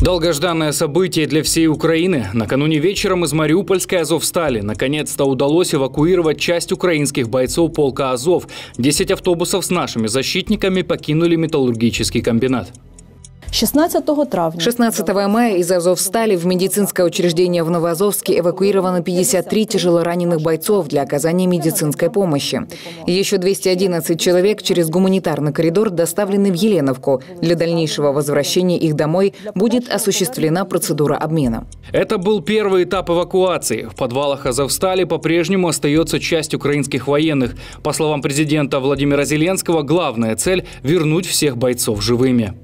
Долгожданное событие для всей Украины. Накануне вечером из Мариупольской Азовстали наконец-то удалось эвакуировать часть украинских бойцов полка Азов. 10 автобусов с нашими защитниками покинули металлургический комбинат. 16 мая из Азовстали в медицинское учреждение в Новоазовске эвакуировано 53 тяжелораненых бойцов для оказания медицинской помощи. Еще 211 человек через гуманитарный коридор доставлены в Еленовку. Для дальнейшего возвращения их домой будет осуществлена процедура обмена. Это был первый этап эвакуации. В подвалах Азовстали по-прежнему остается часть украинских военных. По словам президента Владимира Зеленского, главная цель – вернуть всех бойцов живыми.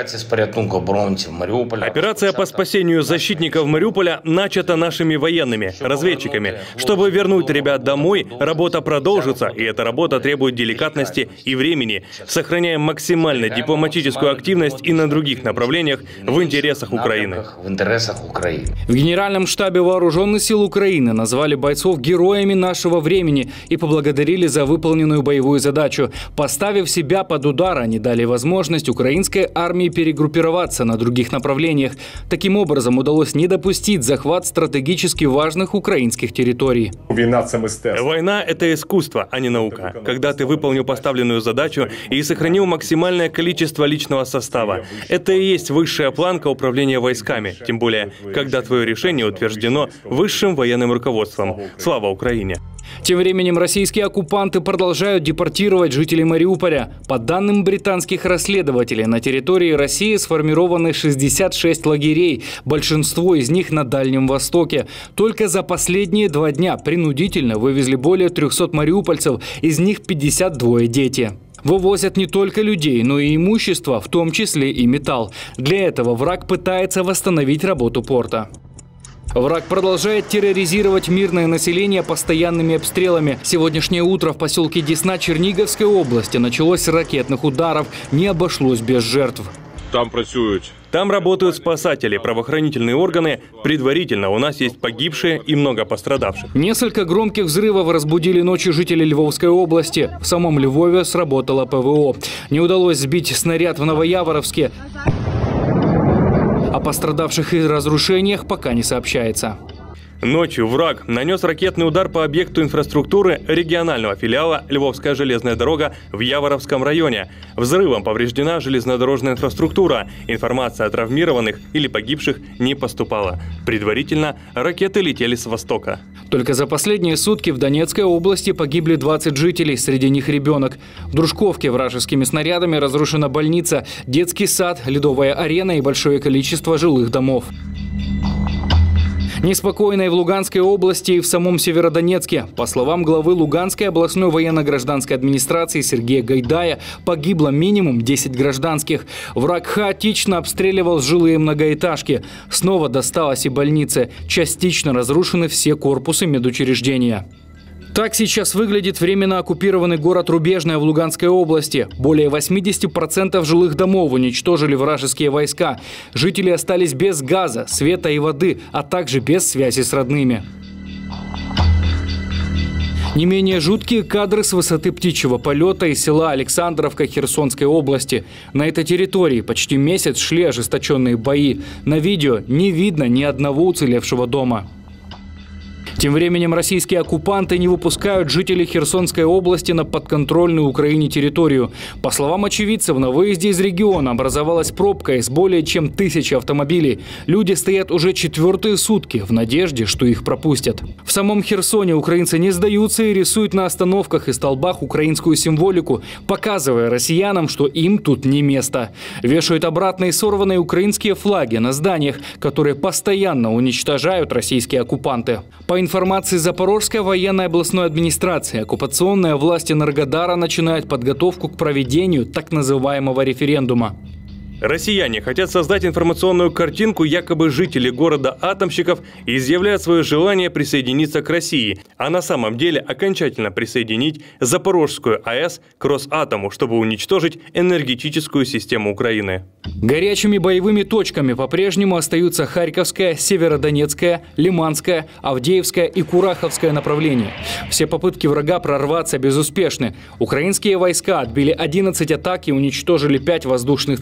Операция по спасению защитников Мариуполя начата нашими военными, разведчиками. Чтобы вернуть ребят домой, работа продолжится, и эта работа требует деликатности и времени. Сохраняем максимально дипломатическую активность и на других направлениях в интересах Украины. В Генеральном штабе Вооруженных сил Украины назвали бойцов героями нашего времени и поблагодарили за выполненную боевую задачу. Поставив себя под удар, они дали возможность украинской армии перегруппироваться на других направлениях. Таким образом, удалось не допустить захват стратегически важных украинских территорий. Война – это искусство, а не наука. Когда ты выполнил поставленную задачу и сохранил максимальное количество личного состава. Это и есть высшая планка управления войсками. Тем более, когда твое решение утверждено высшим военным руководством. Слава Украине! Тем временем российские оккупанты продолжают депортировать жителей Мариуполя. По данным британских расследователей, на территории России сформированы 66 лагерей. Большинство из них на Дальнем Востоке. Только за последние 2 дня принудительно вывезли более 300 мариупольцев, из них 52 дети. Вывозят не только людей, но и имущество, в том числе и металл. Для этого враг пытается восстановить работу порта. Враг продолжает терроризировать мирное население постоянными обстрелами. Сегодняшнее утро в поселке Десна Черниговской области началось с ракетных ударов. Не обошлось без жертв. Там работают спасатели, правоохранительные органы. Предварительно у нас есть погибшие и много пострадавших. Несколько громких взрывов разбудили ночью жителей Львовской области. В самом Львове сработало ПВО. Не удалось сбить снаряд в Новояворовске. О пострадавших и разрушениях пока не сообщается. Ночью враг нанес ракетный удар по объекту инфраструктуры регионального филиала «Львовская железная дорога» в Яворовском районе. Взрывом повреждена железнодорожная инфраструктура. Информация о травмированных или погибших не поступала. Предварительно ракеты летели с востока. Только за последние сутки в Донецкой области погибли 20 жителей, среди них ребенок. В Дружковке вражескими снарядами разрушена больница, детский сад, ледовая арена и большое количество жилых домов. Неспокойно и в Луганской области, и в самом Северодонецке. По словам главы Луганской областной военно-гражданской администрации Сергея Гайдая, погибло минимум 10 гражданских. Враг хаотично обстреливал жилые многоэтажки. Снова досталось и больнице. Частично разрушены все корпусы медучреждения. Так сейчас выглядит временно оккупированный город Рубежное в Луганской области. Более 80% жилых домов уничтожили вражеские войска. Жители остались без газа, света и воды, а также без связи с родными. Не менее жуткие кадры с высоты птичьего полета из села Александровка Херсонской области. На этой территории почти месяц шли ожесточенные бои. На видео не видно ни одного уцелевшего дома. Тем временем российские оккупанты не выпускают жителей Херсонской области на подконтрольную Украине территорию. По словам очевидцев, на выезде из региона образовалась пробка из более чем 1000 автомобилей. Люди стоят уже 4-е сутки в надежде, что их пропустят. В самом Херсоне украинцы не сдаются и рисуют на остановках и столбах украинскую символику, показывая россиянам, что им тут не место. Вешают обратно и сорванные украинские флаги на зданиях, которые постоянно уничтожают российские оккупанты. По информации Запорожской военной областной администрации, оккупационная власть Энергодара начинает подготовку к проведению так называемого референдума. Россияне хотят создать информационную картинку, якобы жители города атомщиков изъявляют свое желание присоединиться к России, а на самом деле окончательно присоединить Запорожскую АЭС к Росатому, чтобы уничтожить энергетическую систему Украины. Горячими боевыми точками по-прежнему остаются Харьковская, Северодонецкая, Лиманская, Авдеевская и Кураховское направления. Все попытки врага прорваться безуспешны. Украинские войска отбили 11 атак и уничтожили 5 воздушных целей.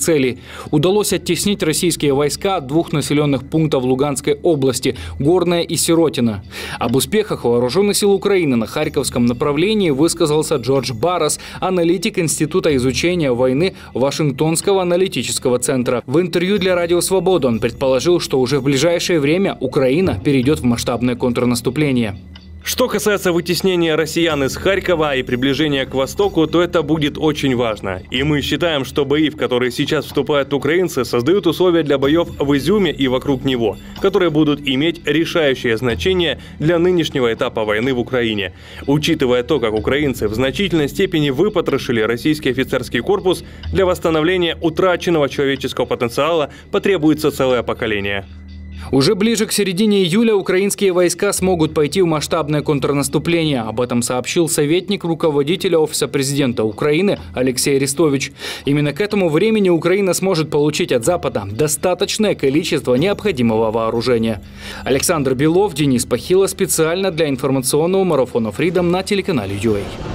Удалось оттеснить российские войска от двух населенных пунктов Луганской области – Горное и Сиротино. Об успехах вооруженных сил Украины на Харьковском направлении высказался Джордж Баррес, аналитик Института изучения войны Вашингтонского аналитического центра. В интервью для Радио Свобода он предположил, что уже в ближайшее время Украина перейдет в масштабное контрнаступление. Что касается вытеснения россиян из Харькова и приближения к востоку, то это будет очень важно. И мы считаем, что бои, в которые сейчас вступают украинцы, создают условия для боев в Изюме и вокруг него, которые будут иметь решающее значение для нынешнего этапа войны в Украине. Учитывая то, как украинцы в значительной степени выпотрошили российский офицерский корпус, для восстановления утраченного человеческого потенциала потребуется целое поколение. Уже ближе к середине июля украинские войска смогут пойти в масштабное контрнаступление. Об этом сообщил советник руководителя Офиса президента Украины Алексей Арестович. Именно к этому времени Украина сможет получить от Запада достаточное количество необходимого вооружения. Александр Белов, Денис Пахило специально для информационного марафона Freedom на телеканале UA.